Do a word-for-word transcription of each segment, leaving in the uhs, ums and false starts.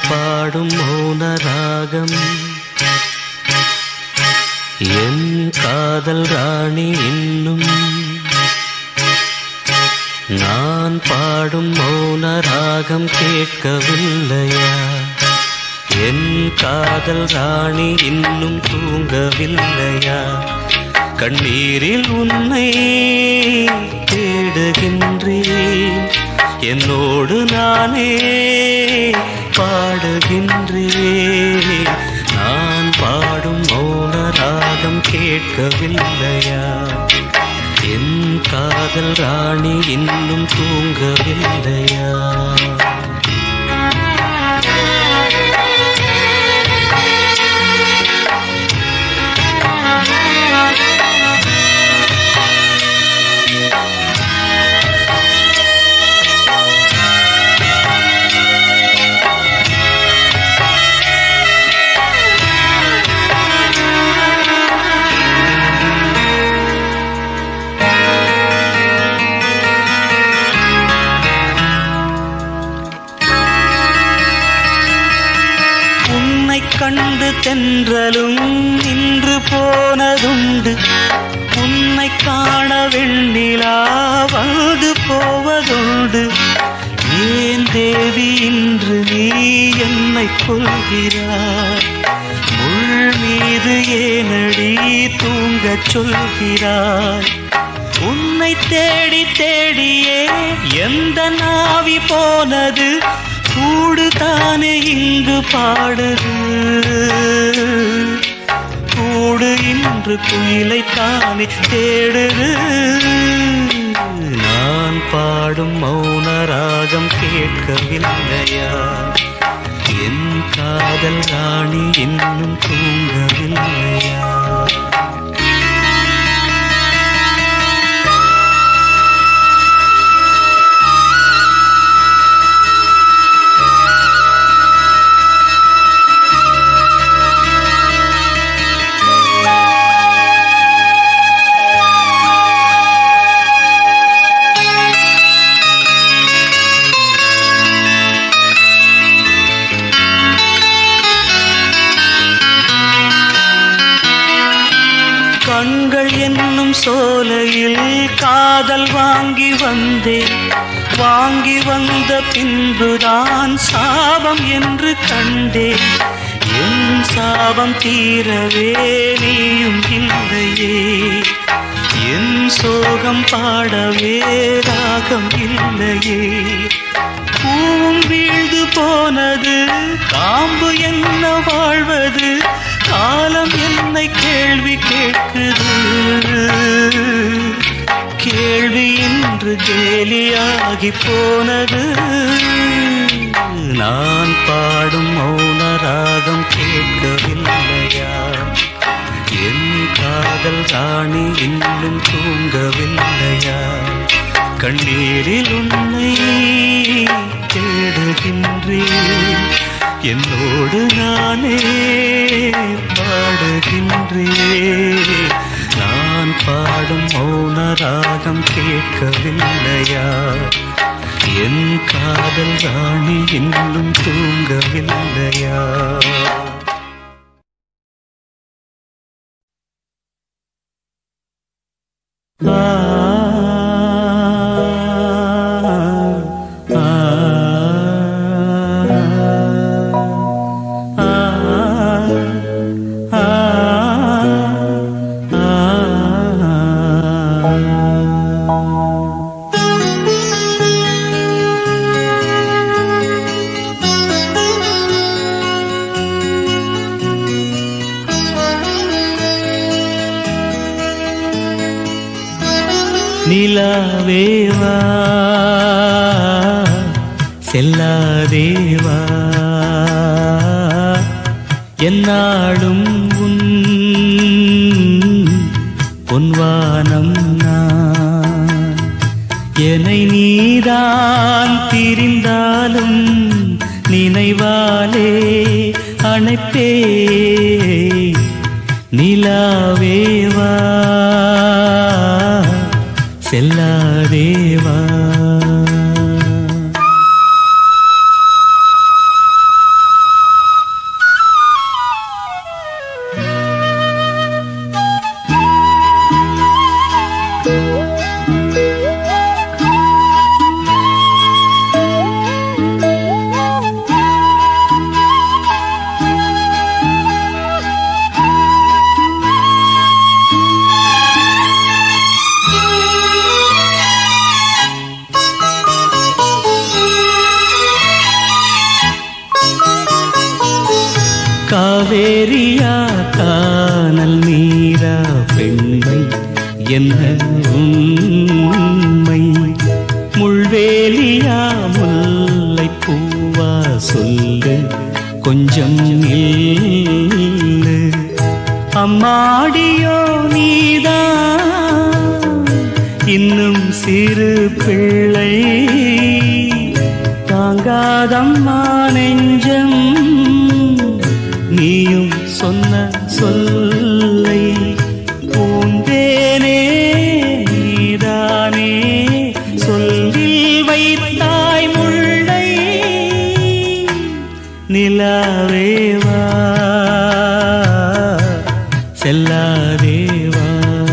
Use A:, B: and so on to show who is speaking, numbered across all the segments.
A: பாடும் மௌன ராகம் என் காதல் ராணி இன்னும் நான் பாடும் மௌன ராகம் கேட்கவில்லையா? என் காதல் ராணி இன்னும் தூங்கவில்லையா? கண்ணீரில் உன்னை தேடுகின்றேன், என்னோடு நானே பாடுகின்றேன். நான் பாடும் மௌன ராகம் கேட்கவில்லையா? என் காதல் ராணி இன்னும் தூங்கவில்லையா? கண்டு தென்றலும் நின்று போனதுண்டு, உன்னை காண வெண்ணிலா வந்து போவதுண்டு. ஏன் தேவி இன்று நீ என்னை கொள்கிறாய்? முள் மீது ஏனடி தூங்கச் சொல்கிறாய்? உன்னை தேடி தேடியே எந்த நாவி போனது, கூடு தானே இங்கு பாடுது. கூடு இன்று குயிலை தானே தேடுது. நான் பாடும் மௌன ராகம் கேட்கவில்லையா? என் காதல் ராணி இன்னும் தூங்கவில்லையா? கண்கள் என்னும் சோலையில் காதல் வாங்கி வந்தேன், வாங்கி வந்த பின்புதான் சாபம் என்று கண்டேன். என் சாபம் தீரவே நீயும் இல்லையே, என் சோகம் பாடவே ராகம் இல்லையே. பூவும் வீழ்ந்து போனது, காம்பு என்ன வாழ்வது? காலம் என்னை கேள்வி கேட்குது. கேள்வி இன்று கேலியாகி போனது. நான் பாடும் மௌன ராகம் கேட்கவில்லையா? என் காதல் ராணி இன்னும் தூங்கவில்லையா? கண்ணீரில் உன்னை தேடுகின்றேன், என்னோடு நானே பாடுகின்றேன். நான் பாடும் மௌன ராகம் கேட்கவில்லையா? என் காதல் ராணி இன்னும் தூங்கவில்லையா? ஆ நிலாவேவா செல்லாதேவா, என்னாலும் உன் பொன்வானம் நான். என்னை நீதான் பிரிந்தாலும் நினைவாலே அணைப்பே. நிலாவேவா செல்லாதேவா. காவேரியா கானல் நீரா பெண்மை என்ன உண்மை? முள்வேலியா முல்லை பூவா சொல்லு கொஞ்சம் நில்லு. அம்மாடியோ நீதான் இன்னும் சிறு பிள்ளை, தாங்காதம்மா நெஞ்சம் நீயும் சொன்ன சொல்லை. பூந்தேனே நீதானே சொல்லில் வைத்தாய் முல்லை. நிலாவேவா செல்லாதேவா.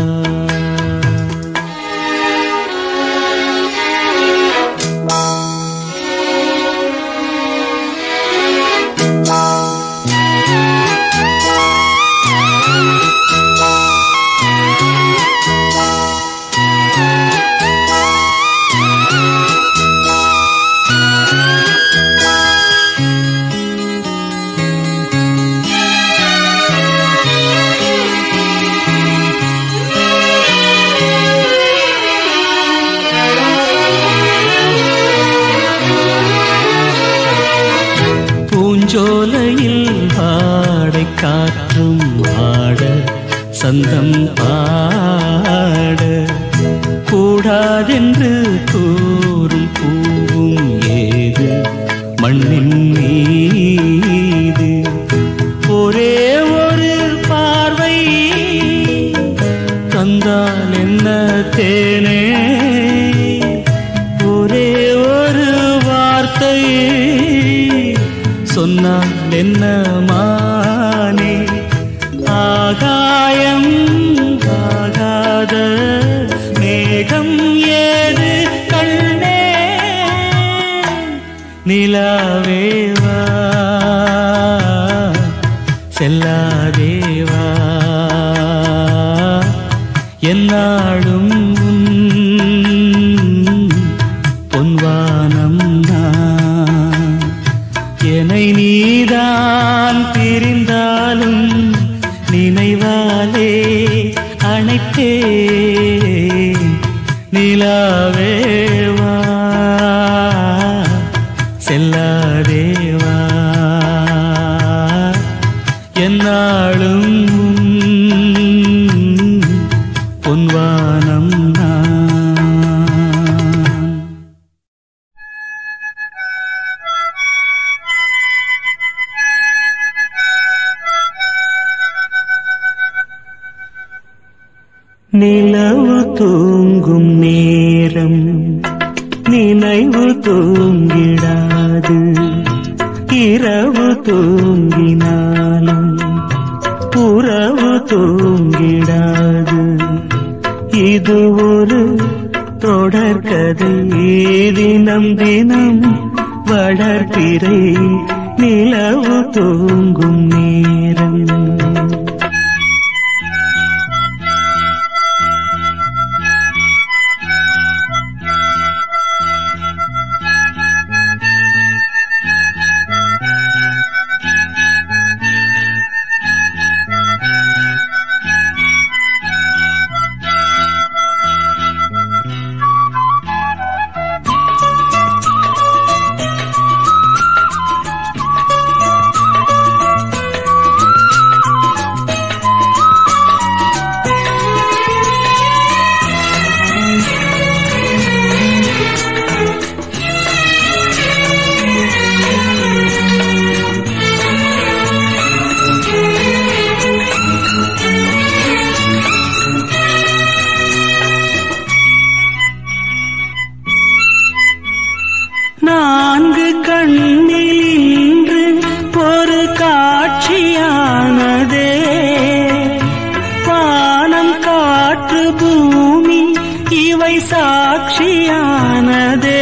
A: பூஞ்சோலையில் பாடை காற்றும் ஆட சந்தம் பாட கூடாதென்று கூறும் பூவும் ஏது மண்ணின் மீது. ஒரே ஒரு பார்வை தந்தால் என்ன தேனே, ஒரே ஒரு வார்த்தை சொன்னால் என்ன மானே. ஆகாயம் ஆகாத மேகம் ஏது கண்ணே. நிலாவேவா செல்லாதேவா. என்னாலும் பொன்வானம் நான். என்னை நீதான் பிரிந்தாலும் நினைவாலே அணைத்தே. நிலாவேவா செல்லாதேவா. என்னாலும் பொன்வானம் நான். நிலவு தூங்கும் நேரம் நினைவு தூங்கிடாது. இரவு தூங்கினாலும் உறவு தூங்கிடாது. இது ஒரு தொடர்கதை தினம் தினம் வளர்பிறை நிலவு தூங்கும் நேரம். நான்கு கண்ணில் இன்று ஒரு காட்சியானதே. வானம் காற்று பூமி இவை சாட்சியானதே.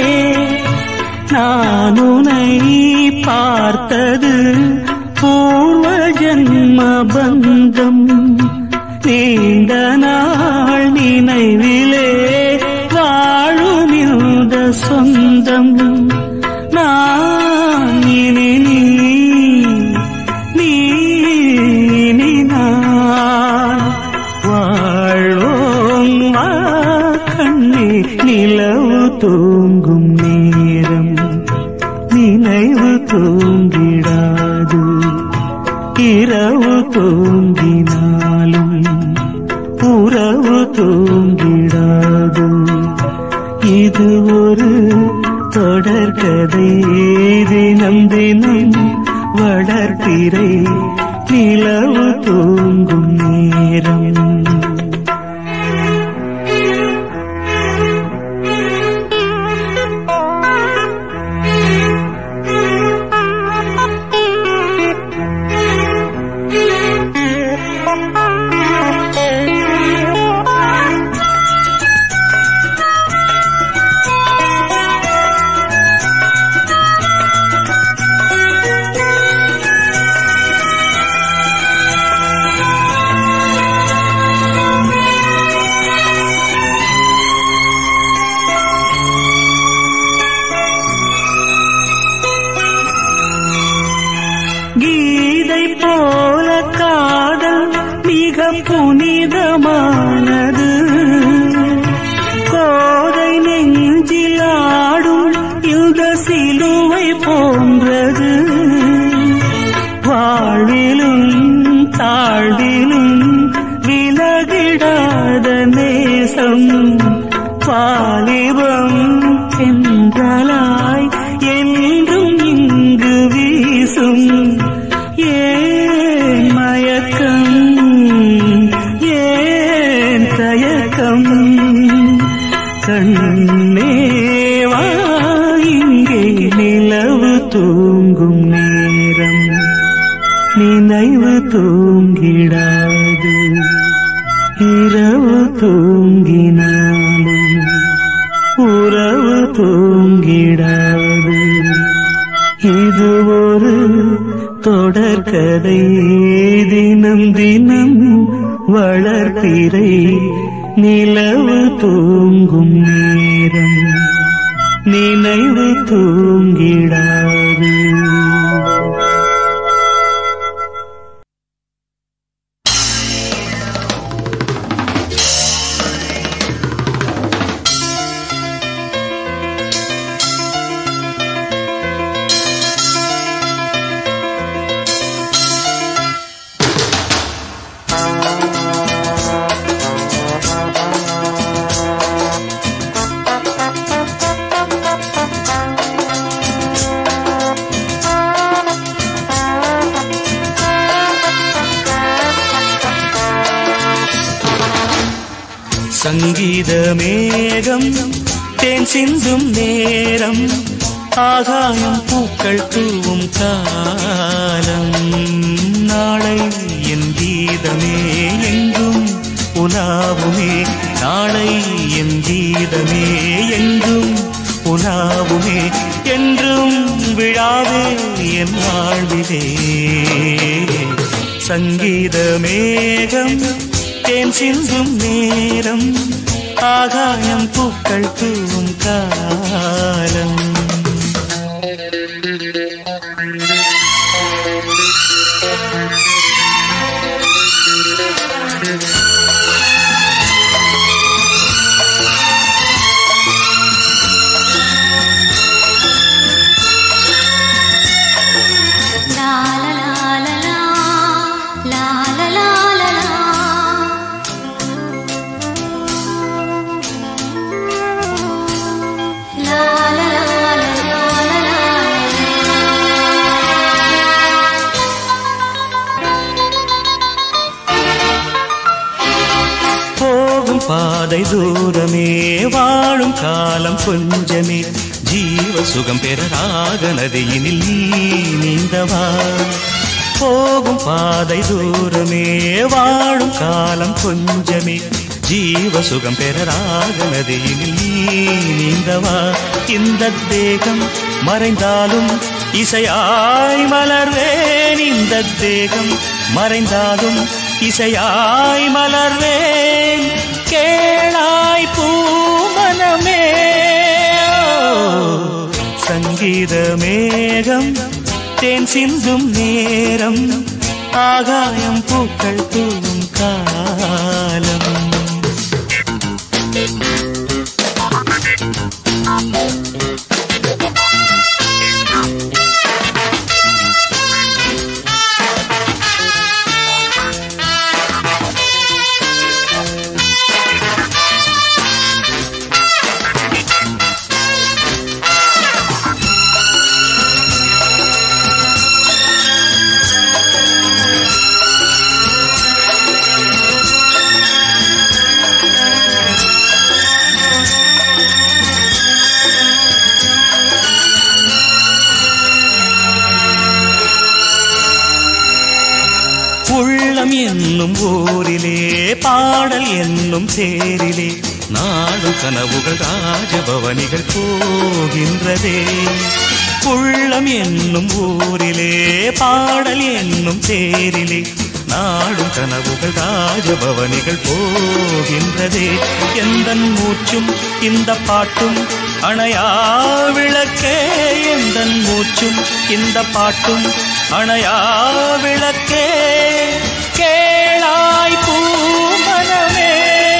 A: நான் உன்னை பார்த்தது பூர்வ ஜன்ம பந்தம். நீண்ட நாள் நினைவிலே வாழும் இந்த சொந்தம். நான் இனி நீ நீ தூங்கினாலும் உறவு தூங்கிடாது. இது ஒரு தொடர்கதை, தினம் தினம் வளர்ப்பிறை நிலவு தூங்கும் நேரம். கீதை போல காதல் மிக புனிதமானது. கோதை நெஞ்சில் ஆடும் யுத சிலுவை போன்றது. வாழ்விலும் தாழ்விலும் விலகிடாத நேசம். வாலிபம் என்றலாய் என்றும் இங்கு வீசும். ஏன் மயக்கம், ஏன் தயக்கம், கண்ணேவா இங்கே நிலவு தூங்கும் நேரம். நினைவு தூங்கிடாது, இரவு தூங்கினாலும் உறவு தூங்கிடாது. இது ஒரு தொடர்கதை, தினம் தினம் வளர்ப்பிறை நிலவு தூங்கும் நேரம். நினைவு தூங்கிடாது. சங்கீத மேகம் தேன் சிந்தும் நேரம். ஆகாயம் பூக்கள் தூவும் காலம். நாளை என் கீதமே எங்கும் உலாவுமே. நாளை என் கீதமே எங்கும் உலாவுமே. என்றும் விழாவே என் வாழ்விலே. சங்கீத மேகம் தேன் சிந்தும் நேரம். ஆகாயம் பூக்கள் தூவும் காலம். பாதை தூரமே, வாழும் காலம் கொஞ்சமே. ஜீவ சுகம் பெற ராக நதியினில் நீ நீந்தவா. போகும் பாதை தூரமே, வாழும் காலம் கொஞ்சமே. ஜீவ சுகம் பெற ராக நதியினில் நீ நீந்தவா. இந்த தேகம் மறைந்தாலும் இசையாய் மலர்வேன். இந்த தேகம் மறைந்தாலும் இசையாய் மலர்வேன். கேளாய் பூமனமே. சங்கீத மேகம் தேன் சிந்தும் நேரம். ஆகாயம் பூக்கள் தூவும் காலம். உள்ளம் என்னும் ஊரிலே பாடல் என்னும் தேரிலே நாடு கனவுகள் ராஜபவனிகள் போகின்றதே. உள்ளம் என்னும் ஊரிலே பாடல் என்னும் தேரிலே நாடும் கனவுகள் ராஜபவனிகள் போகின்றதே. எந்தன் மூச்சும் இந்த பாட்டும் அணையா விளக்கே, எந்தன் மூச்சும் இந்த பாட்டும் அணையா விளக்கே. கேளாய் பூமனமே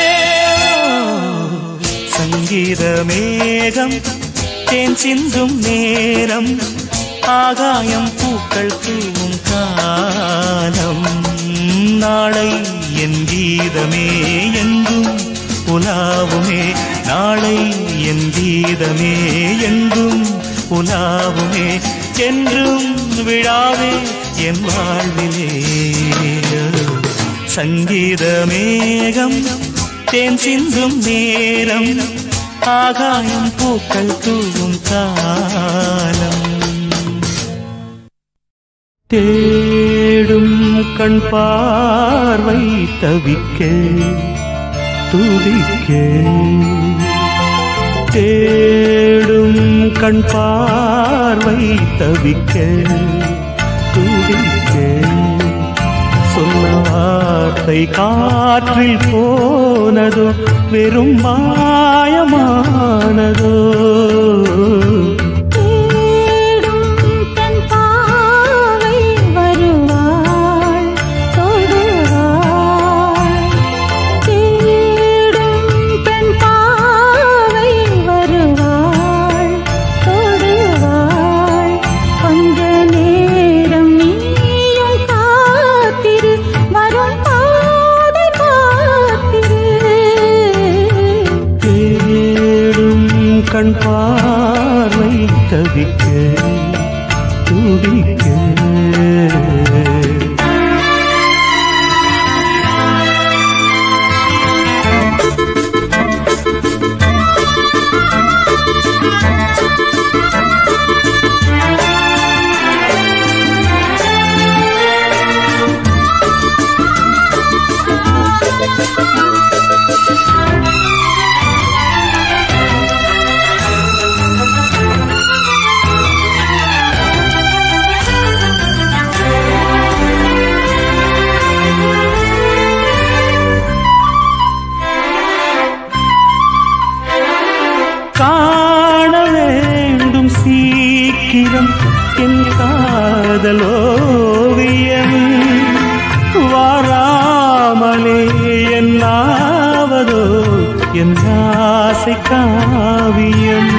A: சங்கீத மேகம் தேன் சிந்தும் நேரம் ஆகாயம் பூக்கள் தூவும் காலம். நாளை என் கீதமே எங்கும் உலாவுமே, நாளை என் கீதமே எங்கும் உலாவுமே. என்றும் விழாவே என் வாழ்விலே. சங்கீத மேகம் தேன் சிந்தும் நேரம் ஆகாயம் பூக்கள் தூவும் காலம். தேடும் கண் பார்வை தவிக்க துடிக்க, தேடும் கண் பார்வை தவிக்க துடிக்க, சொன்ன வார்த்தை காற்றில் போனதோ வெறும் மாயமானதோ. கண் பார்வை தவிக்க துடிக்க, காண வேண்டும் சீக்கிரம் என் காதலோவியம். வாராமலே என்னாவதோ என் ஆசை காவியம்.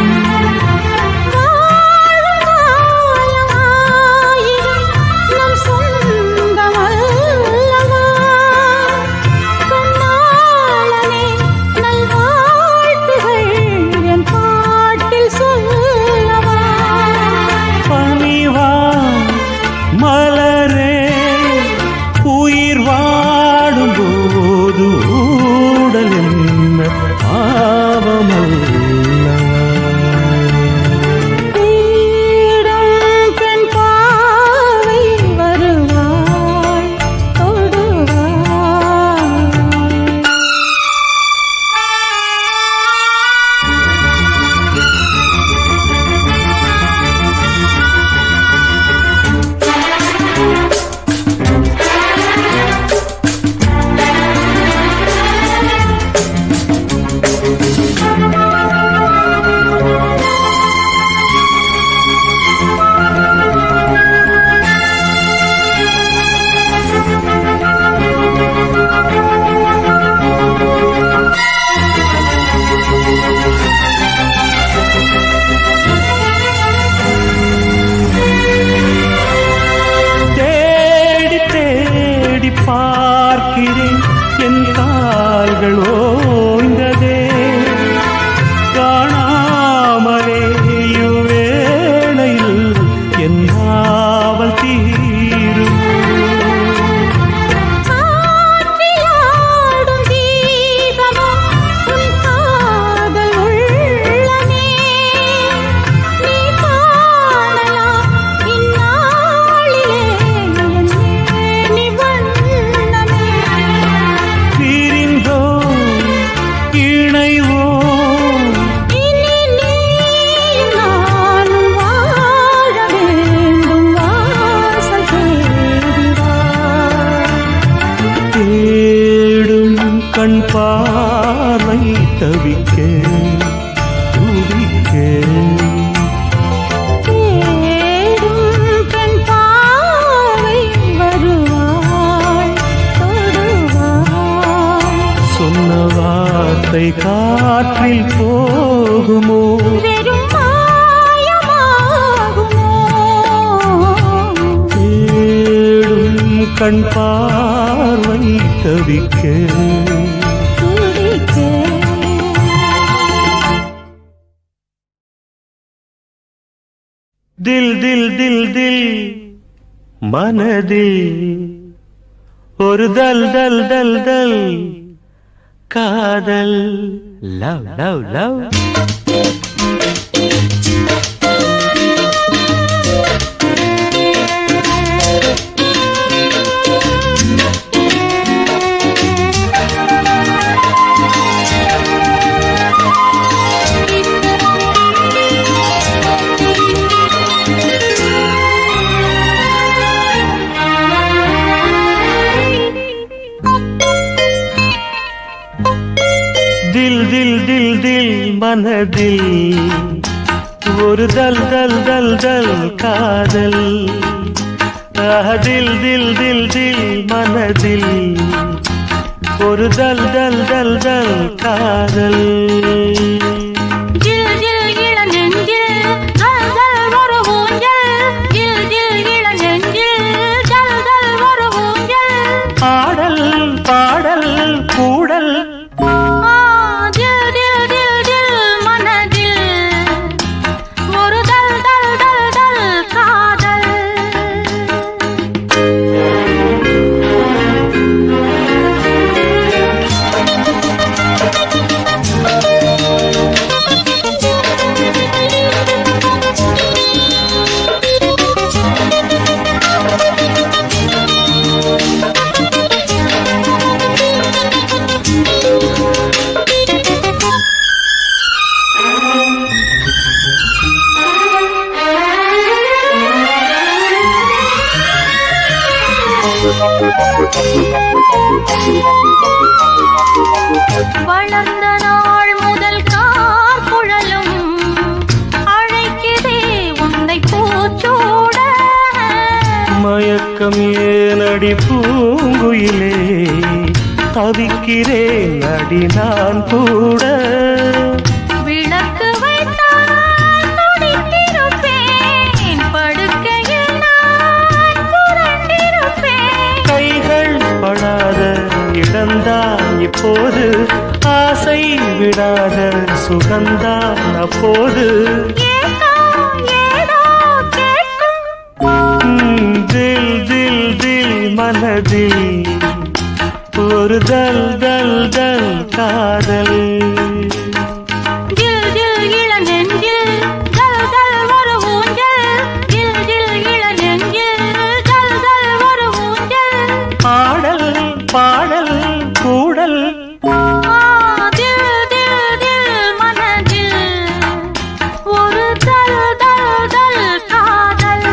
A: மலரே உயிர் வாடும் போது ஊடல் என்ன பாவமல்லவா. கண் பார்வை தவிக்க துடிக்க
B: தேடும் கண் பார்வை வருவாள் தொடுவாள்.
A: சொன்ன வார்த்தை காற்றில் போகுமோ
B: வெறும் மாயமாகுமோ?
A: தேடும் கண் பார்வை தவிக்க
B: துடிக்க
A: दिल दिल दिल दिल மனதில் ஒரு दल दल दल दल காதல் லவ் லவ் லவ் दिल दिल दिल दिल மனதில் ஒரு दल दल दल दल காதல் दिल दिल दिल दिल மனதில் ஒரு दल दल दल दल காதல்
B: ஜில் ஜில் இளநெஞ்சில் ஜல் ஜல் ஒரு ஊஞ்சல். ஜில் ஜில் இளநெஞ்சில் ஜல் ஜல் ஒரு ஊஞ்சல்.
A: ஆடல் பாடல் கூடல்
B: ஜில் ஜில் ஜில் ஜில் மனதில் ஒரு தல் தல் தல் தல் காதல். வளர்ந்த நாள் முதல் கார் குழலும் அழைக்குதே உன்னை பூச்சூட.
A: மயக்கம் ஏனடி பூங்குயிலே தவிக்கிறேன் அடி நான் கூட
B: விளக்கு வைத்தால் துடித்திருப்பேன், படுக்கையில் நான் புரண்டிருப்பேன்.
A: கைகள் படாத இடம்தான் இப்போது ஆசை விடாத சுகந்தான் அப்போது
B: ஏதோ ஏதோ கேட்கும்.
A: ம், தில் தில் தில் மனதில் ஒரு दल दल दल காதல்
B: ஜில் ஜில் இளநெஞ்சில் ஜல் ஜல் ஒரு ஊஞ்சல். ஜில் ஜில் இளநெஞ்சில் ஜல் ஜல் ஒரு ஊஞ்சல்.
A: ஆடல் பாடல் கூடல்
B: தில் தில் தில் மனதில் ஒரு தல் தல் தல் காதல்.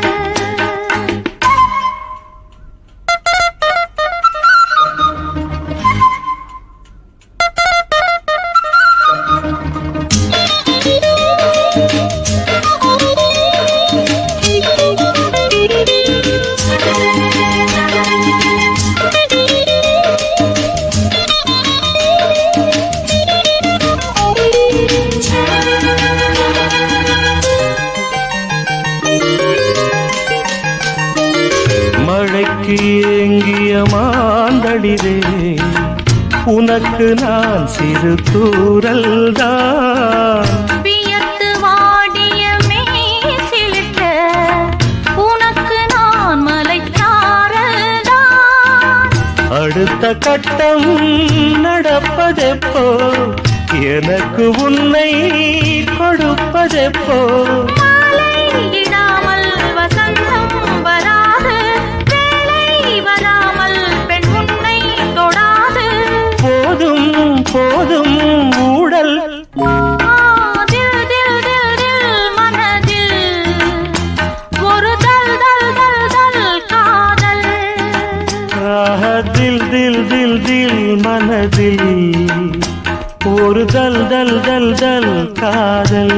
A: மழைக்கு ஏங்கிய மாந்தளிரே உனக்கு நான் சிறு தூரல் தான்
B: வியத்து வாடிய மேசிலிட்ட உனக்கு நான் மலைச்சாரல்தான்.
A: அடுத்த கட்டம் நடப்பதெப்போ எனக்கு உன்னை கொடுப்பதெப்போ
B: மாலையிடாமல் வசந்தம் வராது, வேலை வராமல் பெண் உன்னை தொடாது.
A: போதும் போதும் ஊடல்
B: தில் தில் தில் தில் மனதில் ஒரு தல் தல் தல் தல் காதல்.
A: ஆஹா, தில் தில் தில் தில் தில் மனதில் ஒரு தல் தல் தல் தல் காதல்.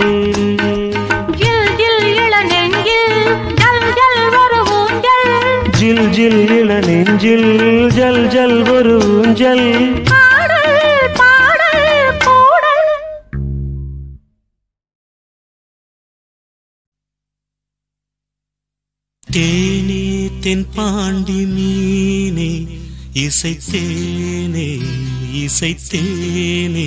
B: ஜில் ஜில் இள நெஞ்சில் ஜல் ஜல் ஒரு ஊஞ்சல்.
A: ஜில் ஜில் இள நெஞ்சில் ஜல் ஜல் ஒரு ஊஞ்சல்.
C: தேனே தென்பாண்டி மீனே இசைத்தேனே இசைத்தேனே.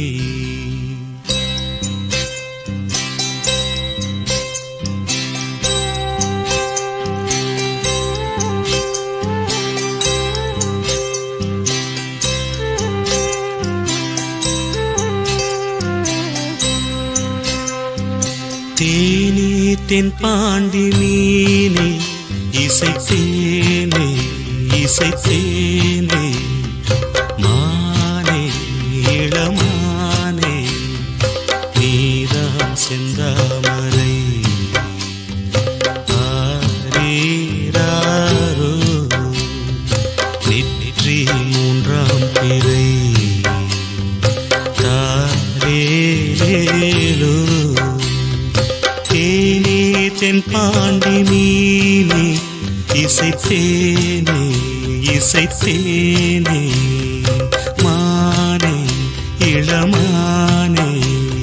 C: தேனே தென்பாண்டி மீனே இசைத்தேனே இசைத்தேனே. மானே இளமானே நீதான் செந்தாமரை. ஆரீராரோ நெற்றி மூன்றாம் பிறை. தாரேலேலோ தேனே தென்பாண்டி மீனே இசைத்தேனே இசைத்தேனே. மானே இளமானே.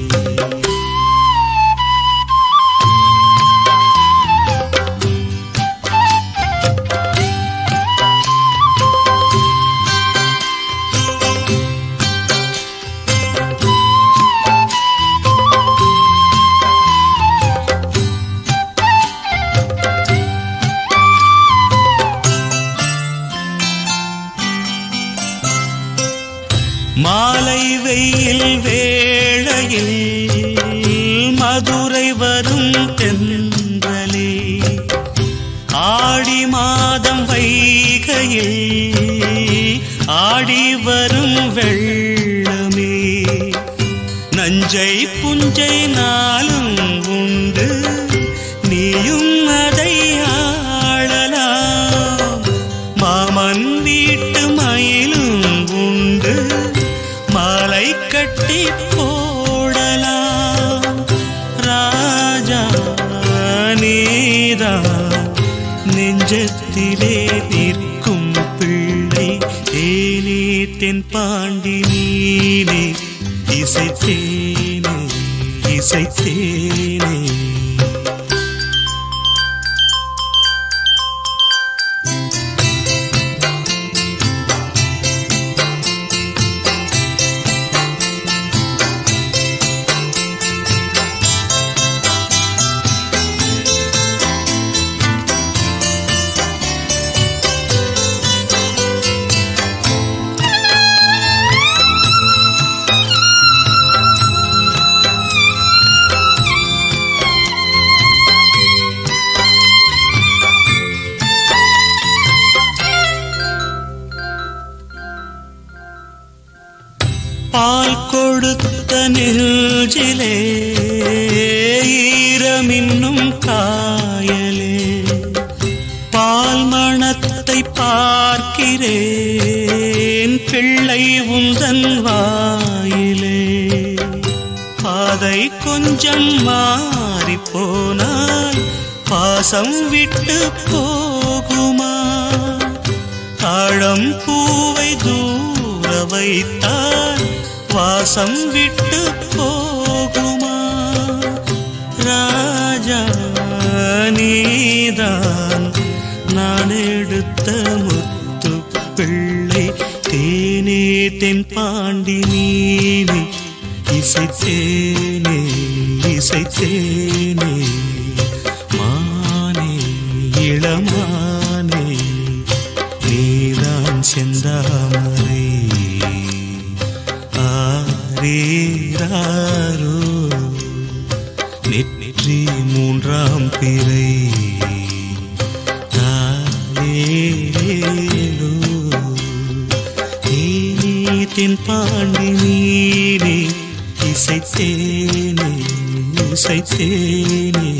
C: மாலை வெயில் வேளையில் மதுரை வரும் தென்றலே. ஆடி மாதம் வைகையில் ஆடி வரும் வெள்ளமே. நஞ்சை புஞ்சை நாளும் உண்டு நீயும் அதை ஆளலாம். மாமன் வீட்டு மயிலும் உண்டு மாலை கட்டி போடலாம். ராஜா நீதான் நெஞ்சத்திலே நிற்கும் பிள்ளை. தேனே தென்பாண்டி மீனே இசைத்தேனே இசைத்தேனே. பால் கொடுத்த நெஞ்சிலே ஈரமின்னும் காயலே. பால் மணத்தை பார்க்கிறேன் பிள்ளை உந்தன் வாயிலே. பாதை கொஞ்சம் மாறி போனால் பாசம் விட்டு போகுமா. தாழம் பூவை தூர வைத்தால் வாசம் விட்டு போகுமா. ராஜா நீதான் நான் எடுத்த முத்து பிள்ளை. தேனே தென்பாண்டி மீனே இசைத்தேனே இசைத்தேனே. மானே இளமானே நீதான் செந்தாமரை. ஆரீராரோ நெற்றி மூன்றாம் பிறை. தாரேலேலோ தேனே தென்பாண்டி மீனே இசைத்தேனே இசைத்தேனே.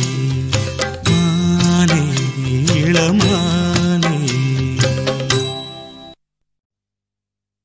C: மானே இளமானே.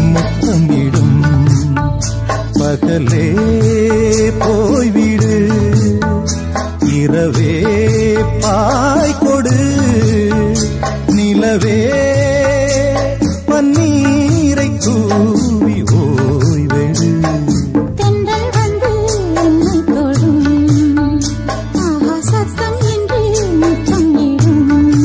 D: முத்தமிடும் பகலே போய்விடு இரவே பாய் கொடு நிலவே பன்னீரை தூவி ஓய்வெடு
B: தென்றல் வந்து என்னை தொடும் ஆஹா சத்தம் என்று முத்தமிடும்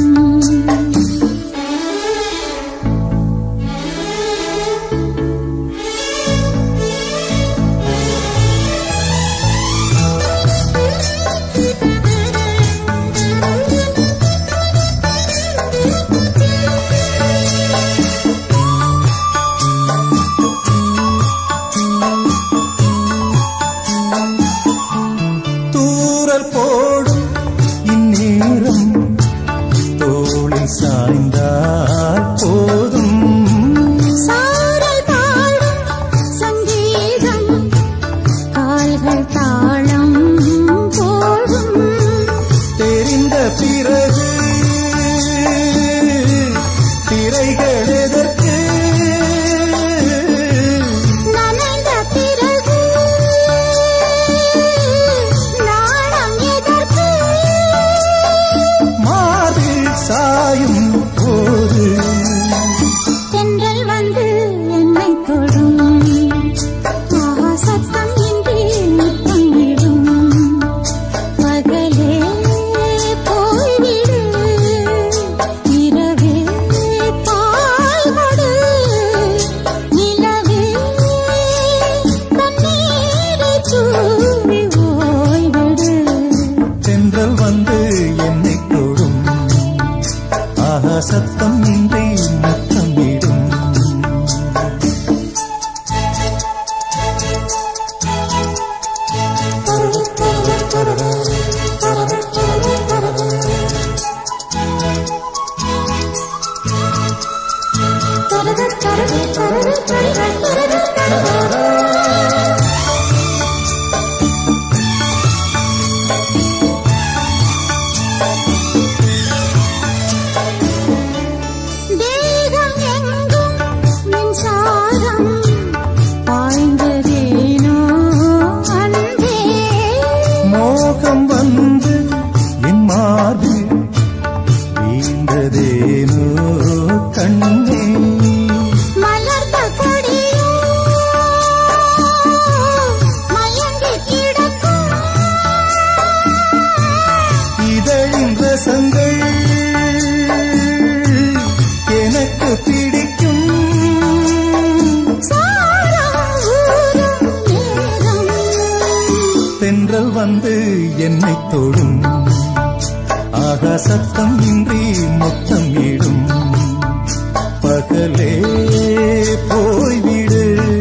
D: தூறல் போடும் இந்நேரம் தோளில் சாய்ந்தால் போதும்
B: சாரல் பாடும் சங்கீதம் கால்கள் தாளம் போடும்
D: தெரிந்த பிறகு திரைகள் எதற்கு
B: நனைந்த பிறகு நாணம் எதற்கு
D: மாறில் சாயும் போது
B: தென்றல் வந்து என்னை தொடும் ஆஹா சத்தம் இன்றி முத்தமிடும் பகலே போய்விடு இரவே பாய் கொடு நிலவே தண்ணீரை தூவி ஓய்விடு
D: தென்றல் வந்து என்னை தொடும் ஆஹா சத்தம் இன்றி முத்தமிடும்
B: தேகம் எங்கும் மின்சாரம் பாய்ந்ததேனோ அன்பே
D: மோகம் வந்து என் மார்பில் வீழ்ந்ததேனோ கண்ணே
B: மலர்ந்த கொடியோ மயங்கி கிடக்கும்
D: இதழின் ரசங்கள் எனக்கு பிடிக்கும்
B: சாரம் ஊரும் நேரம்
D: தென்றல் வந்து என்னை தொடும் ஆகா சத்தம் இன்றி முத்தமிடும் பகலே போய்விடு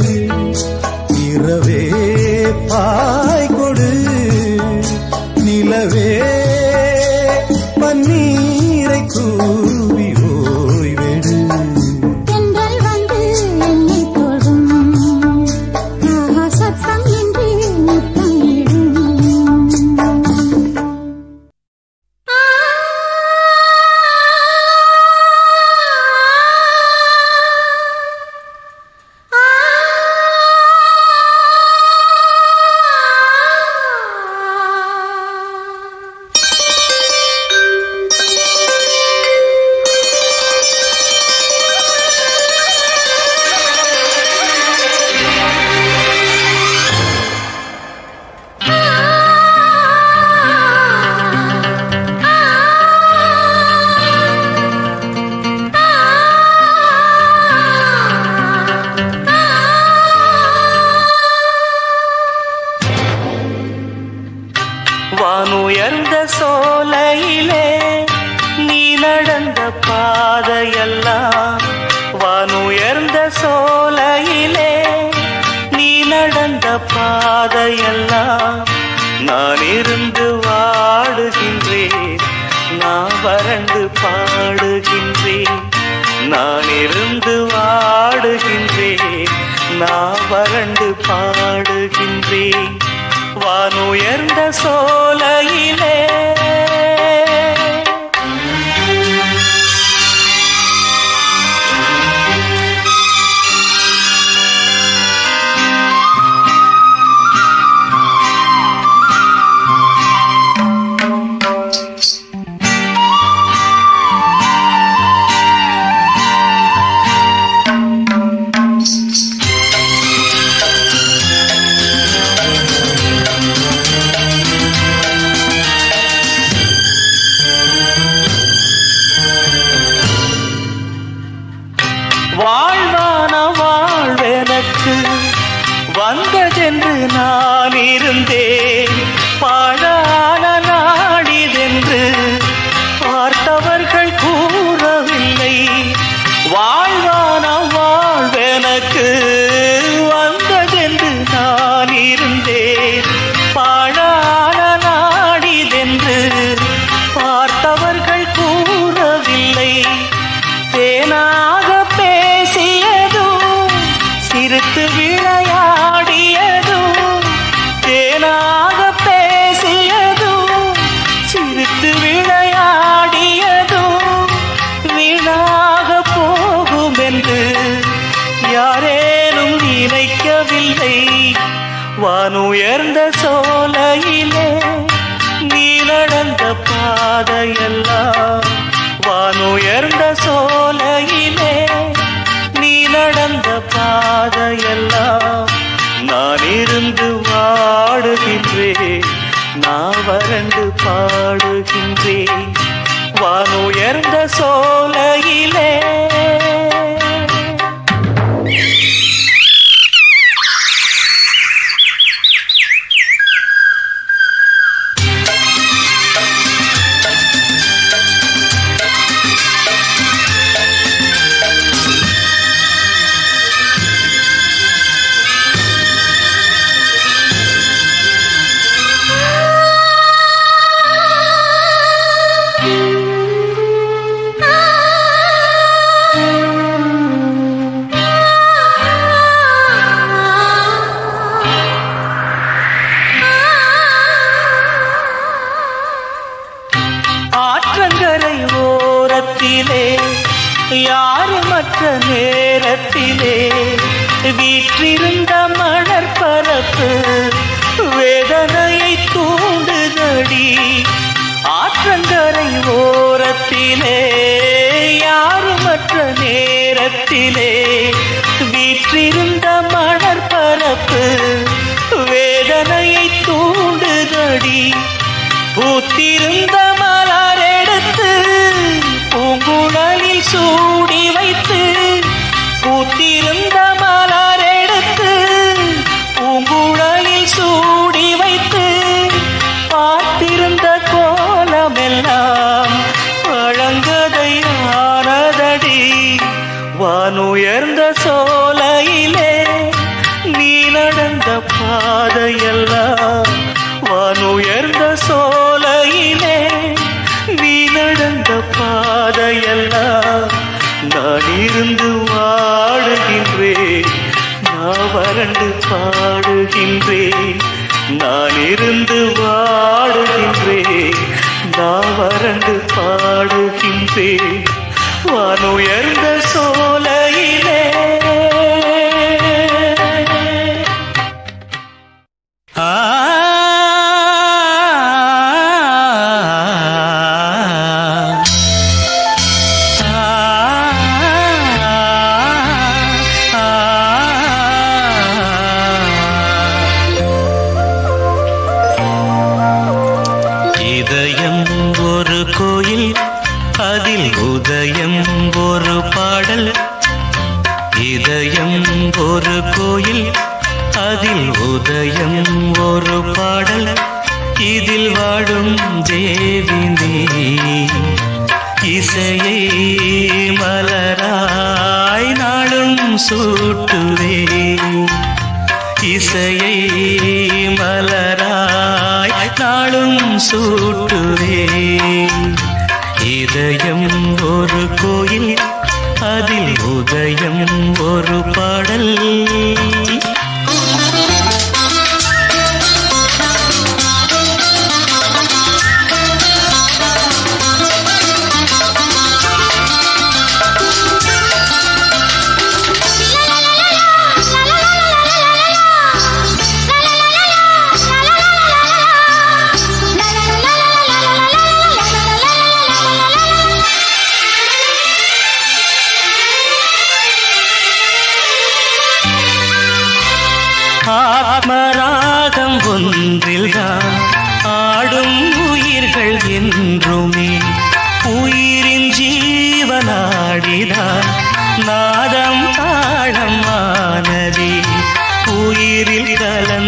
D: இரவே பாய் கொடு நிலவே பன்னீரை தூவி ஓய்வெடு
B: தென்றல் வந்து என்னை தொடும் ஆஹா சத்தம் இன்றி முத்தமிடும்
A: வானுயர்ந்த சோலையிலே நீ நடந்த பாதையெல்லாம் வானுயர்ந்த சோலையிலே நீ நடந்த பாதையெல்லாம் நான் இருந்து வாடுகின்றேன் நான் வறண்டு பாடுகின்றேன் நான் இருந்து வாடுகின்றேன் நான் வறண்டு பாடுகின்றேன் வானுயர்ந்த சோலையிலே வந்ததென்று நான் இருந்தேன், பாழான நாடிதென்று பார்த்தவர்கள் கூறவில்லை. வாழ்வான வாழ்வெனக்கு வந்ததென்று நான் இருந்தேன், பாழான நாடிதென்று பார்த்தவர்கள் கூறவில்லை. தேனாக பேசியதும் சிரித்து விளையாடியதும், தேனாக பேசியதும் சிரித்து விளையாடியதும் வீணாக போகும் என்று யாரேனும் நினைக்கவில்லை. வானுயர்ந்த சோலையிலே நீ நடந்த பாதையெல்லாம், வானுயர்ந்த சோலையிலே நீ நடந்த பாதையெல்லாம் நான் இருந்து வாடுகின்றேன், நான் வறண்டு பாடுகின்றேன். வானுயர்ந்த சோலையிலே ஆற்றங்கரை ஓரத்திலே யாருமற்ற நேரத்திலே வீற்றிருந்த மணற்பரப்பு வேதனையை தூண்டுதடி. ஆற்றங்கரை ஓரத்திலே யாருமற்ற நேரத்திலே வீற்றிருந்த மணற்பரப்பு வேதனையை தூண்டுதடி. பூத்திருந்த மலரெடுத்து பூங்குழலில் சூடி வைத்து, பூத்திருந்த மலரெடுத்து பூங்குழலில் சூடி வைத்து பார்த்திருந்த கோலமெல்லாம் பழங்கதையானதடி. வானுயர்ந்த சோலையிலே நீ நடந்த பாதையெல்லாம், வானுயர்ந்த சோலையிலே நீ நடந்த பாதையெல்லாம் நான் இருந்து வாடுகின்றேன், நான் வறண்டு பாடுகின்றேன். நான் இருந்து வாடுகின்றேன், நான் வறண்டு பாடுகின்றேன். வானுயர்ந்த சோலையிலே ஆ இதயம் ஒரு கோயில், அதில் உதயம் ஒரு பாடல். இதயம் ஒரு கோயில், அதில் உதயம் ஒரு பாடல். இதில் வாழும் தேவி நீ, இசையை மலராய் நாளும் சூட்டுவே, இசையை மலராய் நாளும் சூட்டுவே. இதயம் ஒரு கோயில், அதில் உதயம் ஒரு பாடல். ஆத்மராகம் ஒன்றில்தான் ஆடும் உயிர்கள் என்றுமே, உயிரின் ஜீவனாடிதான் நாதம் தாளம் ஆனதே. உயிரில் கலந்த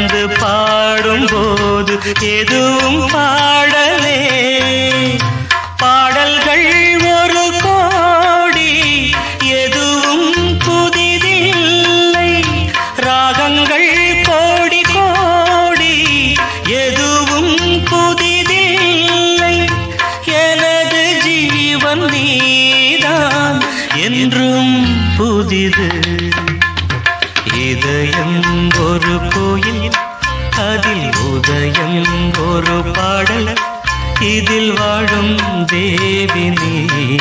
A: இதயம் ஒரு கோயில், அதில் உதயம் ஒரு பாடல், இதில் வாழும் தேவி நீ.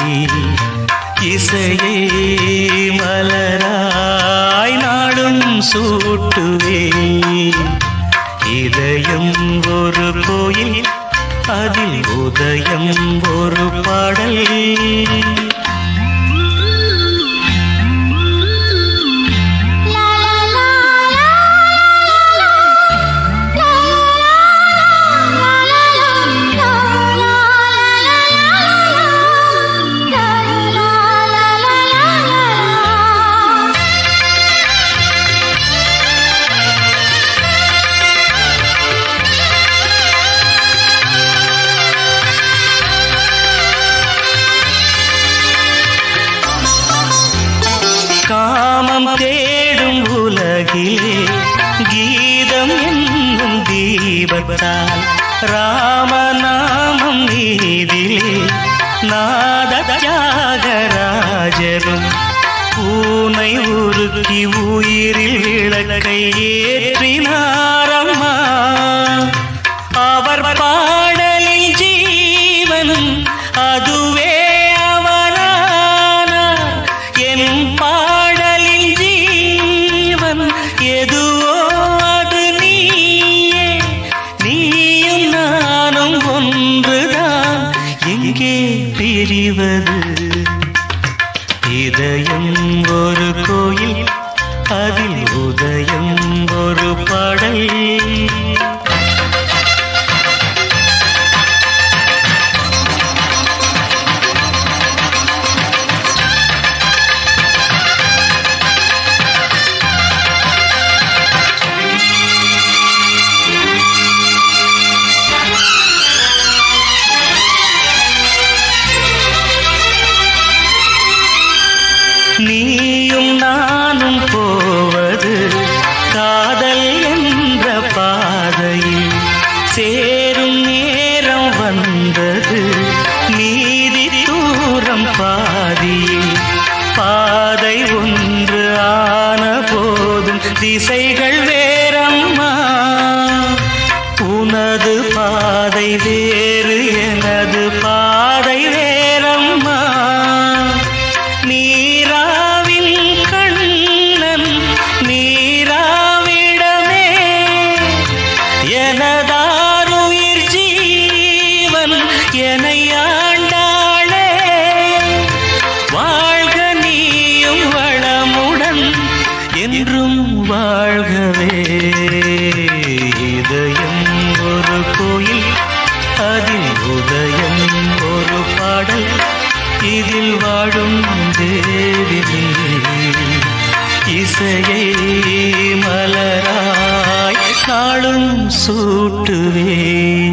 A: இசையை மலராய் நாடும் சூட்டுவேன். இதயம் ஒரு கோயில், அதில் உதயம் ஒரு பாடல். காமம் தேடும் உலகிலே கீதம் என்னும் தீபத்தால் ராமநாமம் நீதிலே நாத தியாகராஜரும் பூனை உருக்கி உயிரில் விளக்கை ஏற்றினாரம்மா. அவர் பாடலில் ஜீவனும் அதுவே எதுவோ அது நீயே. நீயும் நானும் ஒன்றுதான், எங்கே பிரிவது? இதயம் ஒரு கோயில், அதில் உதயம் ஒரு பாடல். நீயும் நானும் போவது காதல் என்ற பாதையில், சேரும் நேரம் வந்தது நீதி தூரம் பாதியில். பாதை ஒன்று ஆன போதும் திசைகள் வேறம்மா. உனது பாதை வேறு, எனது பாதை வேறம்மா. நீராவின் கண்ணன் நீராவிடமே, எனதாருயிர் ஜீவன் என்னை ஆண்டாளே. வாழ்க நீயும் வளமுடன் என்றும் வாழ்கவே. இதயம் ஒரு கோயில், அதில் உதயம் ஒரு பாடல், இதில் வாழும் தேவி நீ. இசையை மலராய் நாளும் சூட்டுவே.